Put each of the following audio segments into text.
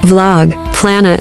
Vlog, Planet.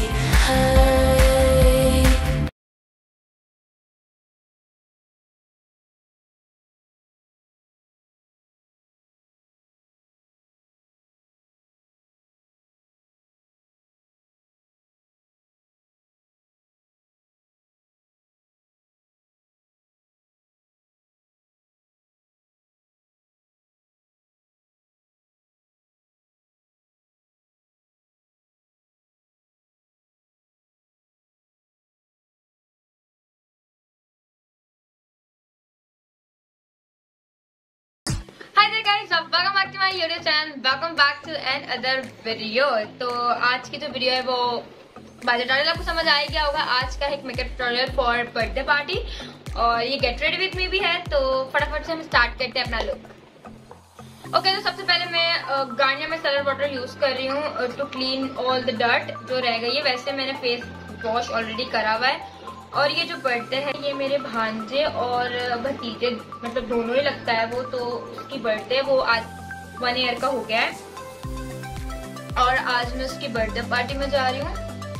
Hi there guys, welcome back to my YouTube channel. Welcome back to another video. तो आज की जो video है वो बाय ट्यूटोरियल आपको समझ आ गया होगा। आज का एक makeup tutorial for birthday party और ये गेट रेडी विद मी भी है। तो फटाफट से हम स्टार्ट करते हैं अपना लुक। ओके, तो सबसे पहले मैं गार्नियर में सलर वाटर यूज कर रही हूँ to clean all the dirt जो रह गई है। वैसे मैंने फेस वॉश ऑलरेडी करा हुआ है। और ये जो बर्थडे है ये मेरे भांजे और भतीजे मतलब दोनों ही लगता है वो, तो उसकी बर्थडे वो आज 1 ईयर का हो गया है और आज मैं उसकी बर्थडे पार्टी में जा रही हूँ।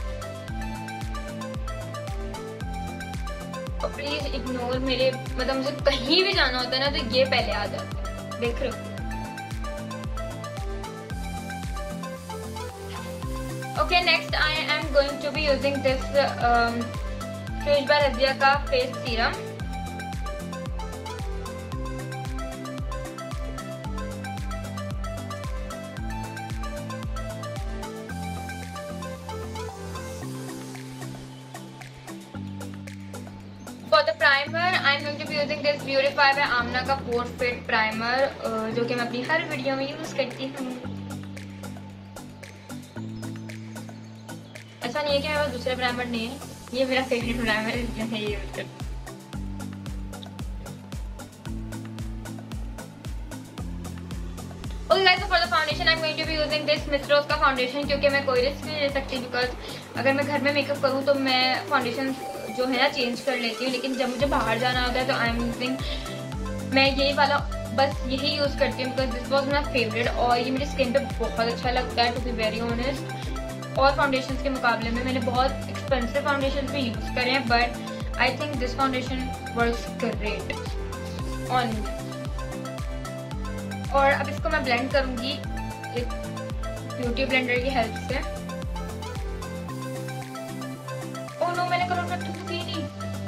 और प्लीज इग्नोर मेरे मतलब मुझे कहीं भी जाना होता है ना तो ये पहले आ जाता है, देख रहे हो। Okay, next I am going to be using this face by Razia का face serum. For the primer I am going to be using this beautify by Amna का पोर फिट प्राइमर जो कि मैं अपनी हर वीडियो में यूज करती हूँ। ऐसा नहीं है कि मेरे पास दूसरा प्राइमर नहीं है, ये मेरा फेवरेट प्राइमर है इसलिए मैं ये यूज करती हूँ। Okay guys, so for the foundation I'm going to be using this Miss Rose का फाउंडेशन, क्योंकि मैं कोई रिस्क नहीं ले सकती बिकॉज अगर मैं घर में मेकअप करूँ तो मैं फाउंडेशन जो है ना चेंज कर लेती हूँ, लेकिन जब मुझे बाहर जाना होता है तो आई एम यूजिंग मैं यही वाला बस यही यूज करती हूँ because this was my favourite और ये मेरी स्किन पे बहुत अच्छा लगता है टू बी वेरी ऑनेस्ट। और फाउंडेशन के मुकाबले में मैंने बहुत एक्सपेंसिव फाउंडेशन भी यूज करे हैं but I think this foundation works great on me. और अब इसको मैं ब्लेंड करूंगी एक ब्यूटी ब्लेंडर की हेल्प से। ओह नो, मैंने कलर थूक ही नहीं।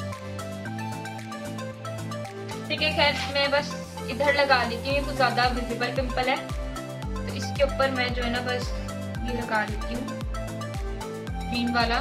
ठीक है, खैर मैं बस इधर लगा लेती हूँ, कुछ ज्यादा विजिबल पिंपल है तो इसके ऊपर मैं जो है ना बस ये लगा लेती हूँ ग्रीन वाला।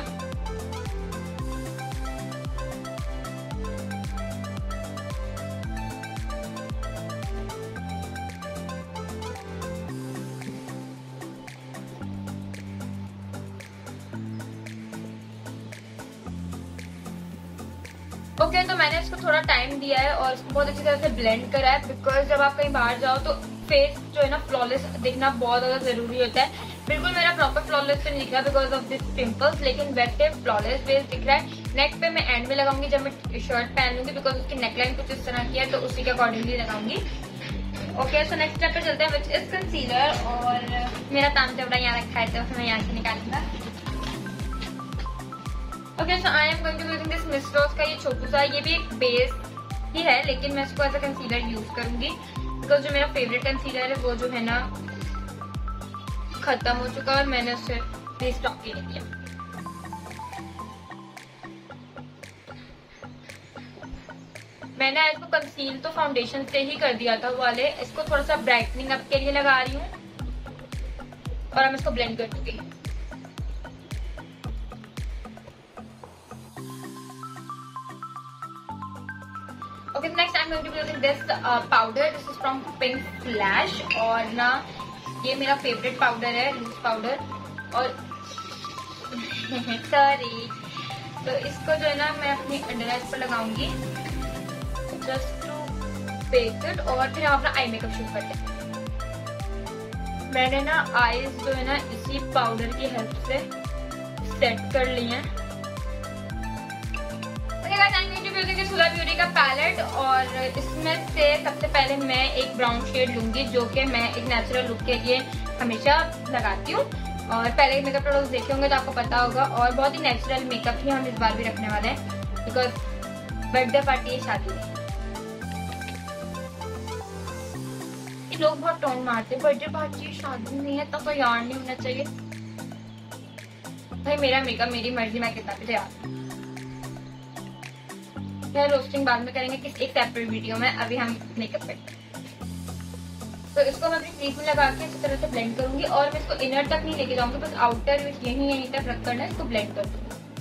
ओके, तो मैंने इसको थोड़ा टाइम दिया है और इसको बहुत अच्छी तरह से ब्लेंड करा है बिकॉज जब आप कहीं बाहर जाओ तो फेस जो है ना फ्लॉलेस दिखना बहुत ज्यादा जरूरी होता है। बिल्कुल मेरा प्रॉपर फ्लॉलेस तो नहीं दिख रहा बिकॉज ऑफ दिस पिंपल्स, लेकिन वैसे फ्लॉलेस फेस दिख रहा है। नेक पे मैं एंड में लगाऊंगी जब मैं शर्ट पहन लूंगी बिकॉज उसकी नेकलाइन कुछ इस तरह की है तो उसी के अकॉर्डिंगली लगाऊंगी। ओके, सो नेक्स्ट स्टेप पे चलते हैं विच इज कंसीलर। और मेरा ताम चपड़ा यहाँ रखा है तो मैं यहाँ से निकालूंगा। Okay, so I am going to using this Miss Rose का ये छोटू सा, ये भी एक बेस ही है लेकिन मैं इसको एज अ कंसीलर यूज करूंगी बिकॉज जो मेरा फेवरेट कंसीलर है वो जो है ना खत्म हो चुका है और मैंने उससे रीस्टॉक ही नहीं किया। मैंने इसको कंसील तो फाउंडेशन से ही कर दिया था वाले, इसको थोड़ा सा ब्राइटनिंग अप के लिए लगा रही हूँ और हम इसको ब्लेंड कर दूंगी। Okay, next I'm going to be using this powder. This is from Pink Flash और ना ये मेरा फेवरेट पाउडर है, लूज पाउडर। और सॉरी, तो इसको जो है ना मैं अपनी अंडर आईज पर लगाऊंगी जस्ट टू बेक इट और फिर हम अपना आई मेकअप शुरू करते हैं। मैंने ना आईज जो है ना इसी पाउडर की हेल्प से सेट कर ली है। सुला ब्यूटी का पैलेट और इसमें से सबसे पहले मैं एक ब्राउन शेड लूंगी जो कि मैं एक नेचुरल लुक के लिए हमेशा लगाती हूँ। और पहले मेकअप प्रोडक्ट्स देखे होंगे तो आपको पता होगा, और बहुत ही नेचुरल मेकअप ही हम इस बार भी रखने वाले हैं बिकॉज बर्थडे पार्टी है, शादी है। लोग बहुत टोन मारते हैं, बर्थडे पार्टी शादी नहीं है तो तैयार नहीं होना चाहिए। भाई मेरा मेकअप मेरी मर्जी, मैं कितना भी तैयार। क्या रोस्टिंग बाद में करेंगे किस एक सेपरेट वीडियो में, अभी हम मेकअप करते हैं। तो इसको मैं अपनी क्रीज में लगा के इसी तरह से ब्लेंड करूंगी, और मैं इसको इनर तक नहीं लेके जाऊंगी, बस आउटर यहीं तक रख करना, इसको ब्लेंड कर दूंगी।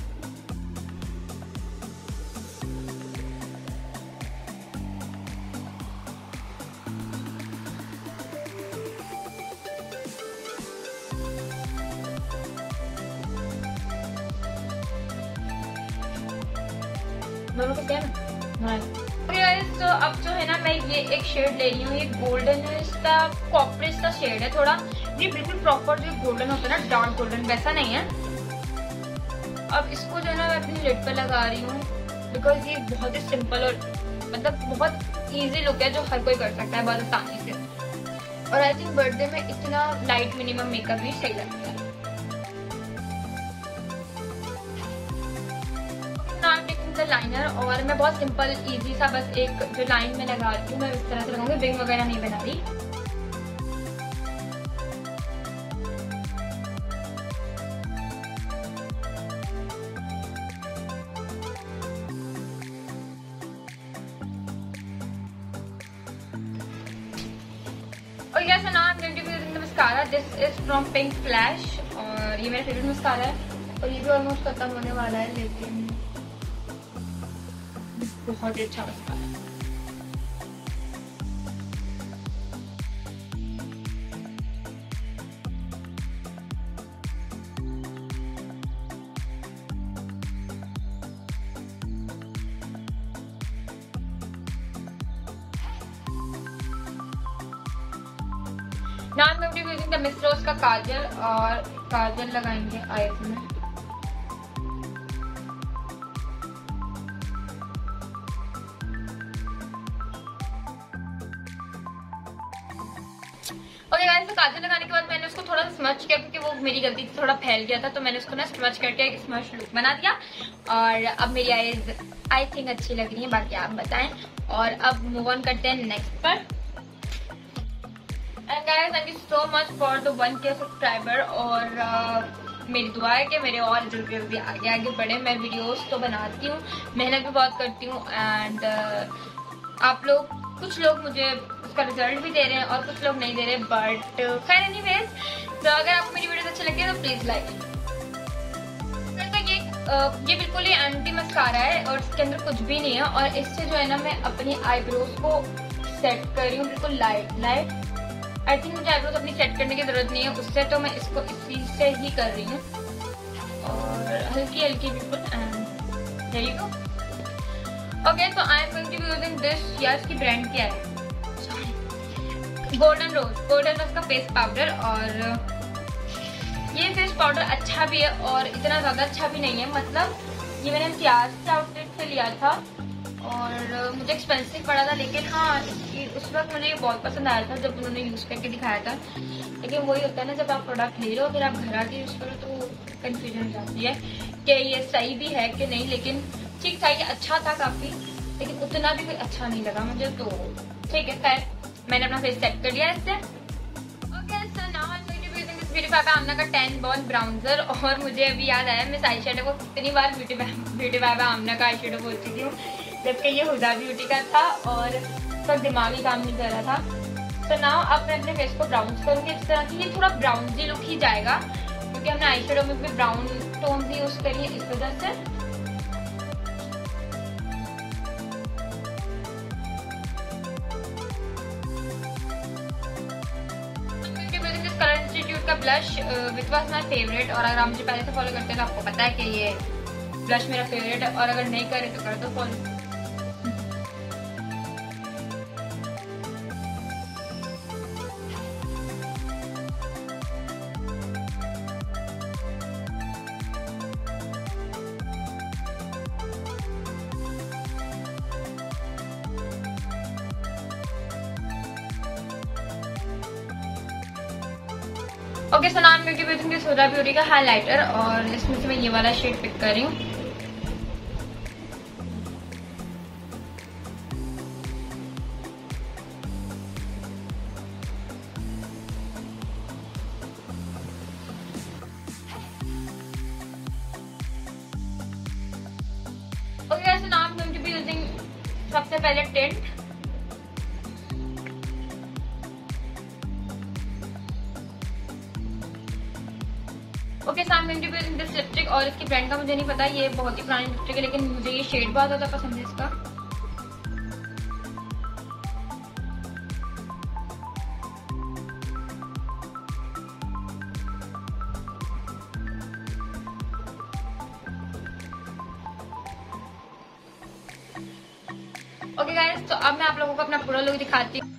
दोनों को क्या तो अब जो है ना, मैं ये एक शेड ले रही हूँ, ये गोल्डन है, इसका कॉपरेट का शेड है थोड़ा, ये बिल्कुल प्रॉपर जो गोल्डन होता है ना, डार्क गोल्डन वैसा नहीं है। अब इसको जो है ना मैं अपनी लिड पर लगा रही हूँ बिकॉज ये बहुत ही सिंपल और मतलब बहुत इजी लुक है जो हर कोई कर सकता है बहुत आसानी से। और आई थिंक बर्थडे में इतना लाइट मिनिमम मेकअप भी सही लगता है। लाइनर, और मैं बहुत सिंपल इजी सा बस एक जो लाइन में लगा रही हूँ, मैं इस तरह से लगाऊंगी, विंग वगैरह नहीं बना रही। और yes now I am going to be using the mascara, this is from Pink Flash, और ये मेरा फेवरेट मस्कारा है, और ये भी ऑलमोस्ट खत्म होने वाला है, लेकिन बहुत अच्छा मस्कारा है। Now I'm going to be using the Miss Rose का काजल, और काजल लगाएंगे आईज में। ओके गाइस, तो काजल लगाने के बाद मैंने उसको थोड़ा सा स्मच किया क्योंकि वो मेरी गलती से थोड़ा फैल गया था, तो मैंने उसको ना स्मच करके एक स्मच लुक बना दिया। और अब मेरी आईज आई थिंक अच्छी लग रही है, बाकी आप बताएं। और अब मूव ऑन करते हैं नेक्स्ट पर। And guys thank you so much for the 1K subscriber, और मेरी दुआ है कि मेरे और जल्दी जल्दी आगे बढ़े। मैं वीडियोस तो बनाती हूँ, मेहनत भी बहुत करती हूँ, एंड आप लोग कुछ लोग मुझे उसका रिजल्ट भी दे रहे हैं और कुछ लोग नहीं दे रहे, बट खैर एनीवेज, तो अगर आपको मेरी वीडियोस अच्छी लगी है तो प्लीज लाइक। ये बिल्कुल ही एंटी मस्कारा है और इसके अंदर कुछ भी नहीं है, और इससे जो है ना मैं अपनी आईब्रोज को सेट कर रही हूँ बिल्कुल लाइट। आई थिंक मुझे आईब्रोज अपनी सेट करने की जरूरत नहीं है उससे, तो मैं इसको इसी से ही कर रही हूँ, और हल्की हल्की बिल्कुल। There you go. ओके, तो I am going to be using this, या इसकी ब्रांड क्या है, गोल्डन रोज का फेस पाउडर। और ये फेस पाउडर अच्छा भी है और इतना ज्यादा अच्छा भी नहीं है, मतलब ये मैंने इम्तियाज के आउटलेट से लिया था और मुझे एक्सपेंसिव पड़ा था, लेकिन हाँ उस वक्त मुझे ये बहुत पसंद आया था जब उन्होंने यूज करके दिखाया था। लेकिन वही होता है ना, जब आप प्रोडक्ट ले लो फिर आप घर आके यूज करो तो कंफ्यूजन हो जाती है कि ये सही भी है कि नहीं। लेकिन ठीक था, ये अच्छा था काफी, लेकिन उतना भी कोई अच्छा नहीं लगा मुझे, तो ठीक है। खैर मैंने अपना फेस सेट कर लिया इससे। ब्यूटी बाय आमना का 10 बॉल ब्राउन्जर, और मुझे अभी याद आया मैं आई शेडो को कितनी बार ब्यूटी बाय आमना का आई शेडो बोल चुकी हूँ, जबकि ये हुदा ब्यूटी का था और सब दिमागी काम नहीं कर रहा था। तो नाउ अब मैं अपने फेस को ब्राउन करूँगी इस तरह की, ये थोड़ा ब्राउन जी लुक ही जाएगा क्योंकि हमने आई शेडो में भी ब्राउन टोन भी यूज करी है, इस वजह से। का blush which was my favourite, और अगर आप मुझे पहले से फॉलो करते हैं तो आपको पता है कि ये ब्लश मेरा फेवरेट है, और अगर नहीं करे तो कर दो फॉलो। ओके सो नाम ब्यूटी विद सोडा ब्यूटी का हाइलाइटर और इसमें से मैं ये वाला शेड पिक कर रही हूँ। Okay guys, now I am going to be using सबसे पहले tint. Okay so I am going to be using this lipstick और इसकी ब्रांड का मुझे नहीं पता, ये बहुत ही पुरानी लिपस्टिक है लेकिन मुझे ये शेड बहुत ज्यादा पसंद है इसका। ओके गाइस, तो अब मैं आप लोगों को अपना पूरा लुक दिखाती हूँ।